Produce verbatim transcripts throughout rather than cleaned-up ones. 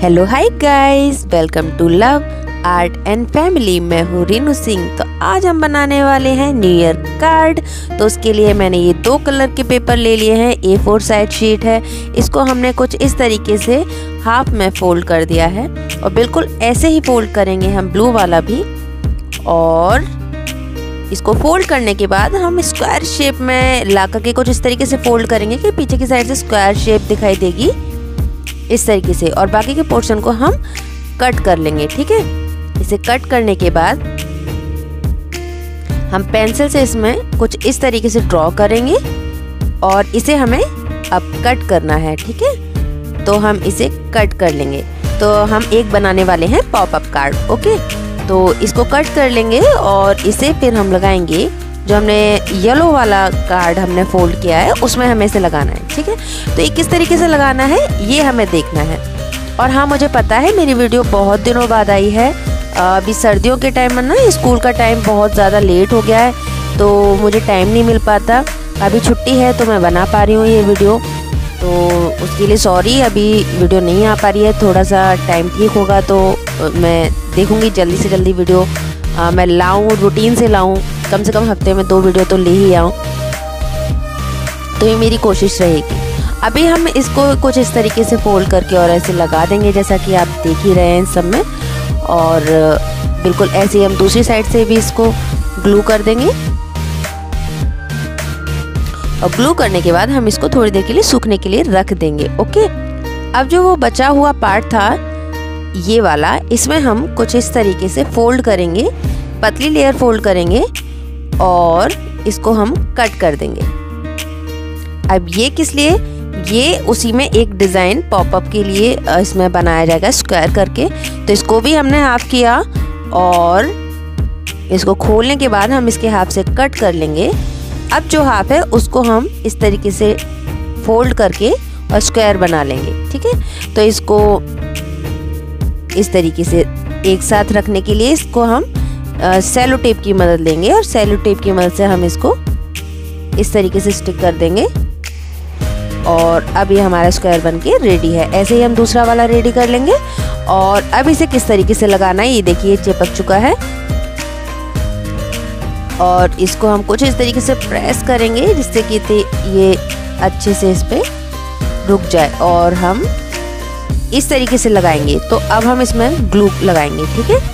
Hello hi guys, welcome to love art and family. मैं हूँ रीनू सिंह। तो आज हम बनाने वाले हैं न्यू ईयर कार्ड। तो उसके लिए मैंने ये दो कलर के पेपर ले लिए हैं। ए फोर साइज शीट है। इसको हमने कुछ इस तरीके से हाफ में फोल्ड कर दिया है और बिल्कुल ऐसे ही फोल्ड करेंगे हम ब्लू वाला भी। और इसको फोल्ड करने के बाद हम स्क्वायर शेप में ला करके कुछ इस तरीके से फोल्ड करेंगे कि पीछे की साइड से स्क्वायर शेप दिखाई देगी इस तरीके से। और बाकी के पोर्शन को हम कट कर लेंगे। ठीक है, इसे कट करने के बाद हम पेंसिल से इसमें कुछ इस तरीके से ड्रॉ करेंगे और इसे हमें अब कट करना है। ठीक है, तो हम इसे कट कर लेंगे। तो हम एक बनाने वाले हैं पॉप अप कार्ड। ओके, तो इसको कट कर लेंगे और इसे फिर हम लगाएंगे। जो हमने येलो वाला कार्ड हमने फोल्ड किया है उसमें हमें इसे लगाना है। ठीक है, तो ये किस तरीके से लगाना है ये हमें देखना है। और हाँ, मुझे पता है मेरी वीडियो बहुत दिनों बाद आई है। अभी सर्दियों के टाइम में ना स्कूल का टाइम बहुत ज़्यादा लेट हो गया है, तो मुझे टाइम नहीं मिल पाता। अभी छुट्टी है तो मैं बना पा रही हूँ ये वीडियो, तो उसके लिए सॉरी। अभी वीडियो नहीं आ पा रही है, थोड़ा सा टाइम ठीक होगा तो मैं देखूँगी जल्दी से जल्दी वीडियो आ, मैं लाऊं, रूटीन से लाऊं। कम से कम हफ्ते में दो वीडियो तो ले ही आऊं, तो ये मेरी कोशिश रहेगी। अभी हम इसको कुछ इस तरीके से फोल्ड करके और ऐसे लगा देंगे जैसा कि आप देख ही रहे हैं सब में। और बिल्कुल ऐसे ही हम दूसरी साइड से भी इसको ग्लू कर देंगे। और ग्लू करने के बाद हम इसको थोड़ी देर के लिए सूखने के लिए रख देंगे। ओके, अब जो वो बचा हुआ पार्ट था ये वाला, इसमें हम कुछ इस तरीके से फोल्ड करेंगे, पतली लेयर फोल्ड करेंगे और इसको हम कट कर देंगे। अब ये किस लिए, ये उसी में एक डिज़ाइन पॉपअप के लिए इसमें बनाया जाएगा स्क्वायर करके। तो इसको भी हमने हाफ किया और इसको खोलने के बाद हम इसके हाफ से कट कर लेंगे। अब जो हाफ है उसको हम इस तरीके से फोल्ड करके और स्क्वायर बना लेंगे। ठीक है, तो इसको इस तरीके से एक साथ रखने के लिए इसको हम सेलो टेप की मदद लेंगे और सेलो टेप की मदद से हम इसको इस तरीके से स्टिक कर देंगे। और अब ये हमारा स्क्वायर बनके रेडी है। ऐसे ही हम दूसरा वाला रेडी कर लेंगे। और अब इसे किस तरीके से लगाना है ये देखिए, चिपक चुका है। और इसको हम कुछ इस तरीके से प्रेस करेंगे जिससे कि ये अच्छे से इस पे रुक जाए और हम इस तरीके से लगाएंगे। तो अब हम इसमें ग्लू लगाएंगे। ठीक है,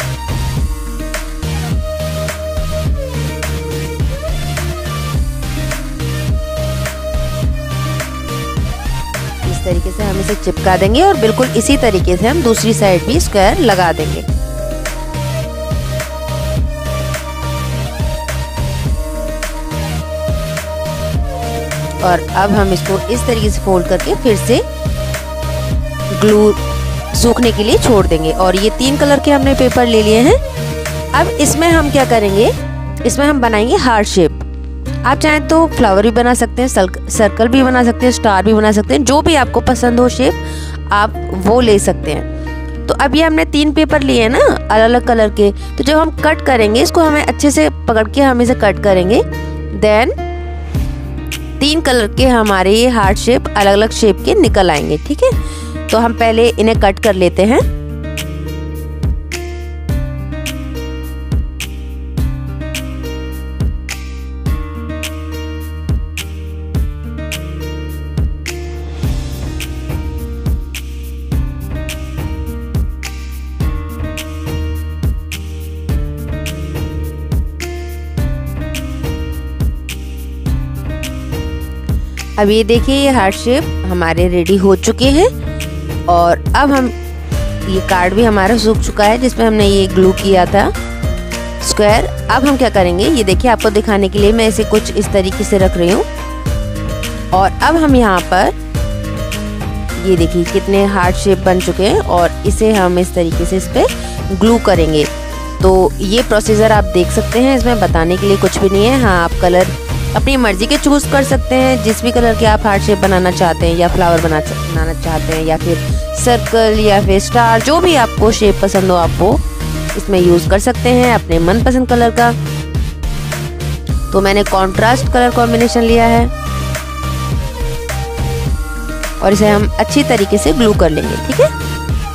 इस तरीके से हम इसे चिपका देंगे और बिल्कुल इसी तरीके से हम दूसरी साइड भी स्क्वायर लगा देंगे। और अब हम इसको इस तरीके से फोल्ड करके फिर से ग्लू सूखने के लिए छोड़ देंगे। और ये तीन कलर के हमने पेपर ले लिए हैं। अब इसमें हम क्या करेंगे, इसमें हम बनाएंगे हार्ट शेप। आप चाहें तो फ्लावर भी बना सकते हैं, सर्कल भी बना सकते हैं, स्टार भी बना सकते हैं, जो भी आपको पसंद हो शेप आप वो ले सकते हैं। तो अब ये हमने तीन पेपर लिए हैं ना अलग अलग कलर के। तो जब हम कट करेंगे इसको हमें अच्छे से पकड़ के हम इसे कट करेंगे। देन तीन कलर के हमारे ये हार्ट शेप अलग अलग शेप के निकल आएंगे। ठीक है, तो हम पहले इन्हें कट कर लेते हैं। अब ये देखिए, ये हार्ट शेप हमारे रेडी हो चुके हैं। और अब हम ये कार्ड भी हमारा सूख चुका है जिसमें हमने ये ग्लू किया था स्क्वायर। अब हम क्या करेंगे ये देखिए, आपको दिखाने के लिए मैं इसे कुछ इस तरीके से रख रही हूँ। और अब हम यहाँ पर ये देखिए कितने हार्ट शेप बन चुके हैं और इसे हम इस तरीके से इस पर ग्लू करेंगे। तो ये प्रोसीजर आप देख सकते हैं, इसमें बताने के लिए कुछ भी नहीं है। हाँ, आप कलर अपनी मर्जी के चूज़ कर सकते हैं, जिस भी कलर के आप हार्ट शेप बनाना चाहते हैं या फ्लावर बना बनाना चाहते हैं या फिर सर्कल या फिर स्टार, जो भी आपको शेप पसंद हो आप वो इसमें यूज़ कर सकते हैं अपने मनपसंद कलर का। तो मैंने कॉन्ट्रास्ट कलर कॉम्बिनेशन लिया है और इसे हम अच्छी तरीके से ग्लू कर लेंगे। ठीक है,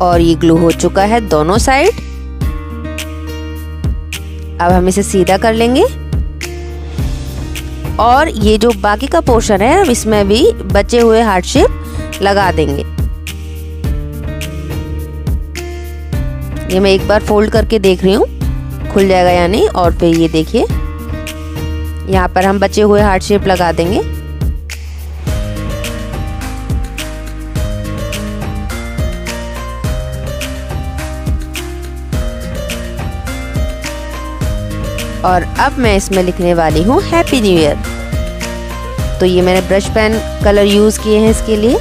और ये ग्लू हो चुका है दोनों साइड। अब हम इसे सीधा कर लेंगे और ये जो बाकी का पोर्शन है हम इसमें भी बचे हुए हार्ट शेप लगा देंगे। ये मैं एक बार फोल्ड करके देख रही हूँ खुल जाएगा या नहीं। और फिर ये देखिए यहाँ पर हम बचे हुए हार्ट शेप लगा देंगे। और अब मैं इसमें लिखने वाली हूँ हैप्पी न्यू ईयर। तो ये मैंने ब्रश पेन कलर यूज किए हैं इसके लिए।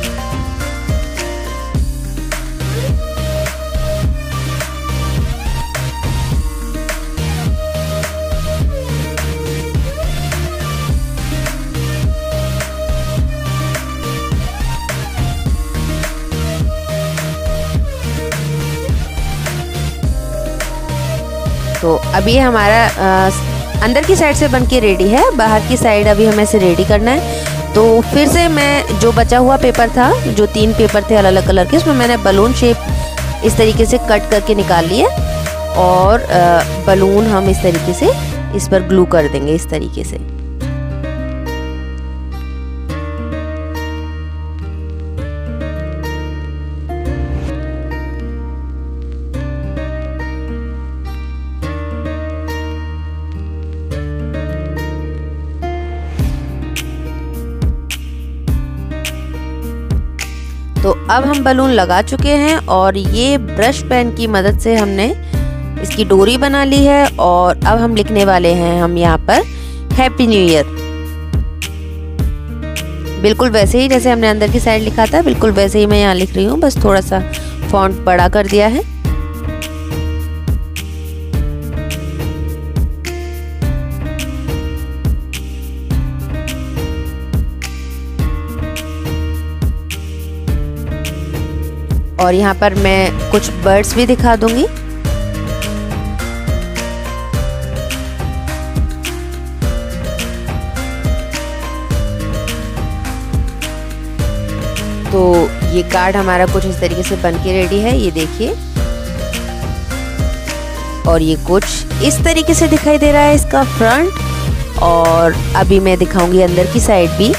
तो अभी हमारा आ, अंदर की साइड से बनके रेडी है, बाहर की साइड अभी हमें इसे रेडी करना है। तो फिर से मैं जो बचा हुआ पेपर था, जो तीन पेपर थे अलग अलग कलर के, उसमें मैंने बलून शेप इस तरीके से कट करके निकाल लिए और आ, बलून हम इस तरीके से इस पर ग्लू कर देंगे इस तरीके से। तो अब हम बलून लगा चुके हैं और ये ब्रश पेन की मदद से हमने इसकी डोरी बना ली है। और अब हम लिखने वाले हैं हम यहाँ पर हैप्पी न्यू ईयर। बिल्कुल वैसे ही जैसे हमने अंदर की साइड लिखा था, बिल्कुल वैसे ही मैं यहाँ लिख रही हूँ, बस थोड़ा सा फॉन्ट बड़ा कर दिया है। और यहाँ पर मैं कुछ बर्ड्स भी दिखा दूंगी। तो ये कार्ड हमारा कुछ इस तरीके से बन के रेडी है, ये देखिए। और ये कुछ इस तरीके से दिखाई दे रहा है इसका फ्रंट। और अभी मैं दिखाऊंगी अंदर की साइड भी।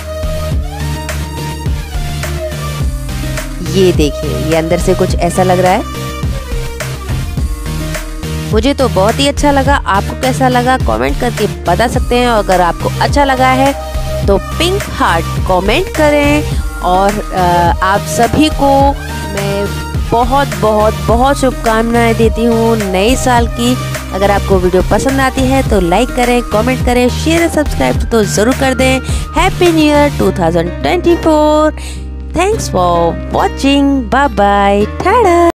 ये देखिए, ये अंदर से कुछ ऐसा लग रहा है। मुझे तो बहुत ही अच्छा लगा। आपको कैसा लगा कमेंट करके बता सकते हैं। और अगर आपको अच्छा लगा है तो पिंक हार्ट कमेंट करें। और आप सभी को मैं बहुत बहुत बहुत शुभकामनाएं देती हूँ नए साल की। अगर आपको वीडियो पसंद आती है तो लाइक करें, कमेंट करें, शेयर और सब्सक्राइब तो ज़रूर कर दें। Happy new year two thousand twenty four. Thanks for watching. Bye bye. Ta-da.